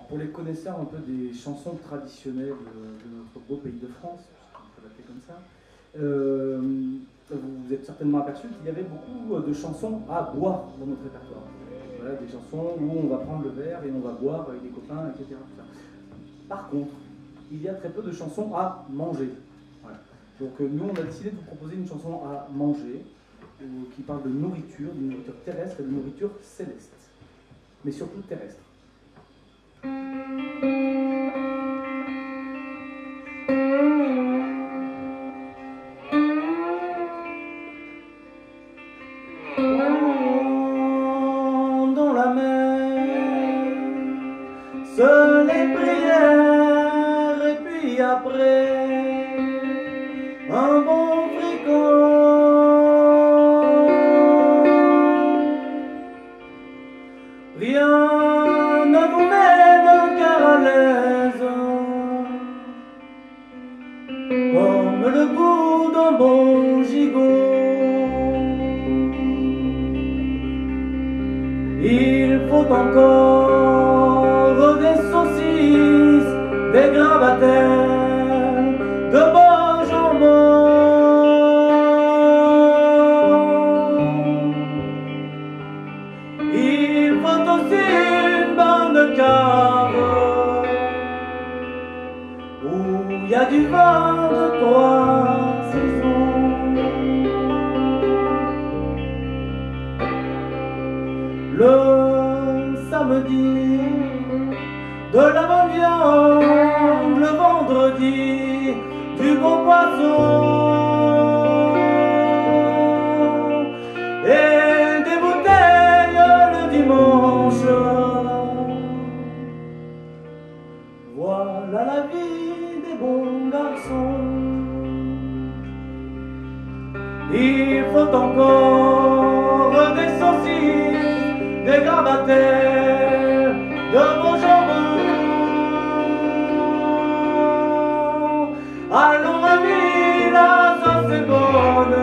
pour les connaisseurs un peu des chansons traditionnelles de notre beau pays de France, on peut l'appeler comme ça, vous vous êtes certainement aperçu qu'il y avait beaucoup de chansons à boire dans notre répertoire. Voilà, des chansons où on va prendre le verre et on va boire avec des copains, etc. Tout ça. Par contre, il y a très peu de chansons à manger. Voilà. Donc nous, on a décidé de vous proposer une chanson à manger, qui parle de nourriture terrestre et de nourriture céleste, mais surtout terrestre. Dans la mer, seules les prières, et puis après, un bon fricot. Rien ne vous met le cœur à l'aise comme le goût d'un bon gigot. Il faut encore des saucisses, des gravatelles, de bons jambons. Il faut aussi une bonne cave où il y a du vin de 3 saisons. Le samedi, de la bonne viande, le vendredi, du bon poisson et des bouteilles le dimanche. Voilà la vie des bons garçons. Il faut encore des saucisses, des gravatelles, de bons jambons. Allons amis, la sauce est bonne.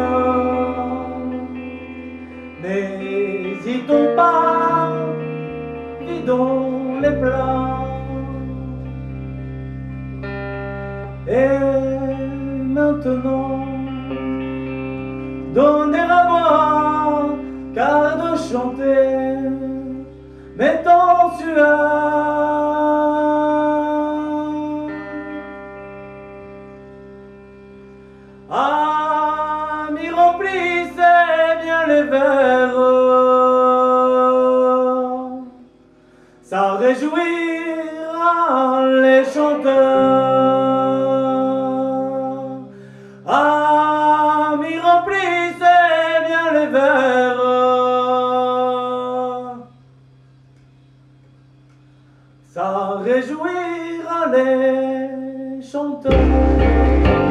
N'hésitons pas, vidons les plats. Et maintenant, donnez à boire, car de chanter m'est en sueur. Amis, remplissez bien les verres, ça réjouira les chanteurs. Amis, remplissez bien les verres, ça réjouira les chanteurs.